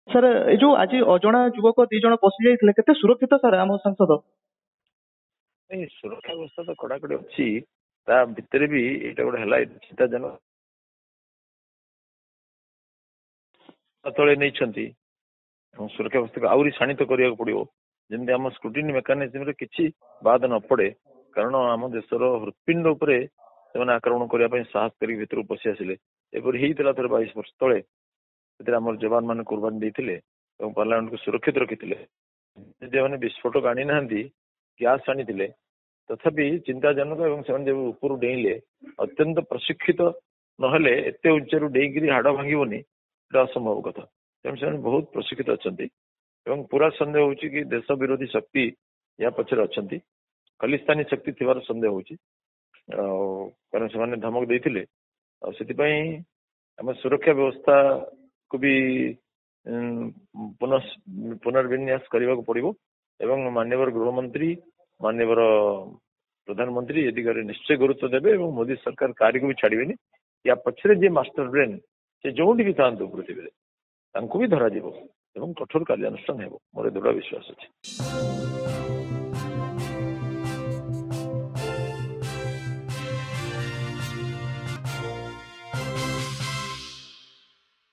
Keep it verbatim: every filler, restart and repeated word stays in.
Sir ए जो आज अजणा युवक दी जण पशि जाइथिले केते सुरक्षित सर आम सांसद नहीं सुरक्षा व्यवस्था तो कड़ाकड़ी अच्छी ता भितर भी एटा गोटे हला चिंताजनक तले नहीं छंती सुरक्षा व्यवस्था को आउरी शाणित करिया पड़िबो जेमति हम स्क्रूटिनी मेकानिज्म रे किछि बाद न पड़े कारण आम देशर हृत्पिंड उपरे सेमाने आक्रमण करिया पई साहस करी भितर पशि आसिले एपर हेइतला थर बाईस वर्ष तले सेतिर हमर जवान माने कुर्बानी देथिले एवं पार्लियामेंट को सुरक्षित रखिथिले जे माने विस्फोटक आनी नांदी गैस आनीथिले तथापि चिंताजनक एवं से जब ऊपर डेइले अत्यंत प्रशिक्षित नहले एते उच्चरू डेइगिरी हाड़ भांगीबनी एटा असंभव कथा तेणु से बहुत प्रशिक्षित अच्छा एवं पूरा संदेह होची कि देश विरोधी शक्ति या पछरे अच्छी खालिस्तानी शक्ति थिबार संदेह होची कारण से धमक देथिले आम सुरक्षा व्यवस्था को भी पुनः पुनर्विन्यास करने को पड़ो एवं माननीय गृहमंत्री माननीय प्रधानमंत्री ए दिगरे निश्चय गुरुत्व देवे और मोदी सरकार कार्य को भी छाड़बेनि या पछरे जे मास्टर ब्रेन से जो भी था पृथ्वी भी धरा एवं कठोर कार्यानुष्ठान हेबो मोर दृढ़ विश्वास अच्छे।